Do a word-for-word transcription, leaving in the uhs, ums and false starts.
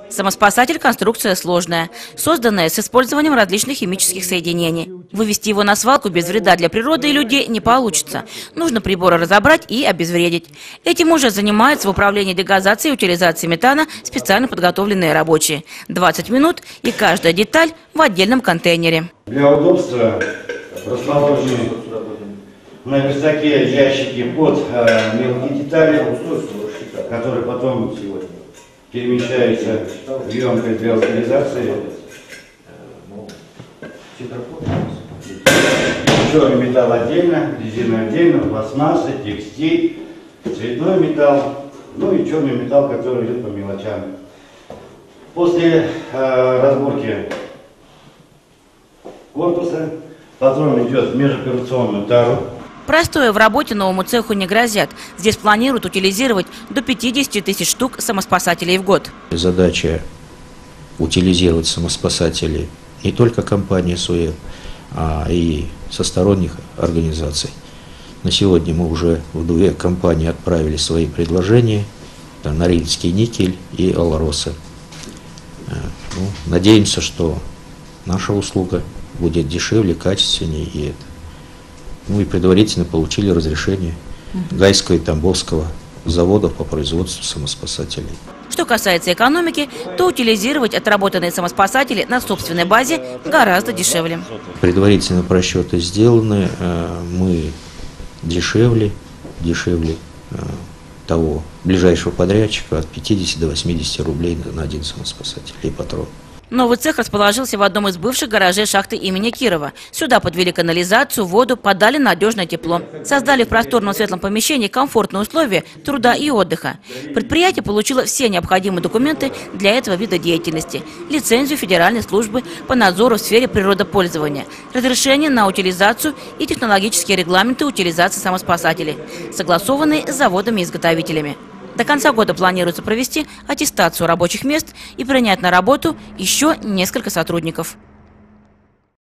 Самоспасатель – конструкция сложная, созданная с использованием различных химических соединений. Вывести его на свалку без вреда для природы и людей не получится. Нужно приборы разобрать и обезвредить. Этим уже занимаются в управлении дегазацией и утилизацией метана специально подготовленные рабочие. двадцать минут и каждая деталь в отдельном контейнере. Для удобства расположены на верстаке ящики под э, мелкие детали, которые потом перемещаются в емкость для утилизации. Черный металл отдельно, резина отдельно, пластмасса, текстиль, цветной металл, ну и черный металл, который идет по мелочам. После э, разборки корпуса патрон идет в межоперационную тару. Простоя в работе новому цеху не грозят. Здесь планируют утилизировать до пятидесяти тысяч штук самоспасателей в год. Задача утилизировать самоспасатели не только компании СУЭП, а и со сторонних организаций. На сегодня мы уже в две компании отправили свои предложения: Норильский никель и Алроса. Ну, надеемся, что наша услуга будет дешевле, качественнее, и это. Ну и предварительно получили разрешение Гайского и Тамбовского заводов по производству самоспасателей. Что касается экономики, то утилизировать отработанные самоспасатели на собственной базе гораздо дешевле. Предварительно просчеты сделаны, мы дешевле, дешевле того ближайшего подрядчика от пятидесяти до восьмидесяти рублей на один самоспасатель и патрон. Новый цех расположился в одном из бывших гаражей шахты имени Кирова. Сюда подвели канализацию, воду, подали надежное тепло. Создали в просторном светлом помещении комфортные условия труда и отдыха. Предприятие получило все необходимые документы для этого вида деятельности. Лицензию Федеральной службы по надзору в сфере природопользования, разрешение на утилизацию и технологические регламенты утилизации самоспасателей, согласованные с заводами-изготовителями. До конца года планируется провести аттестацию рабочих мест и принять на работу еще несколько сотрудников.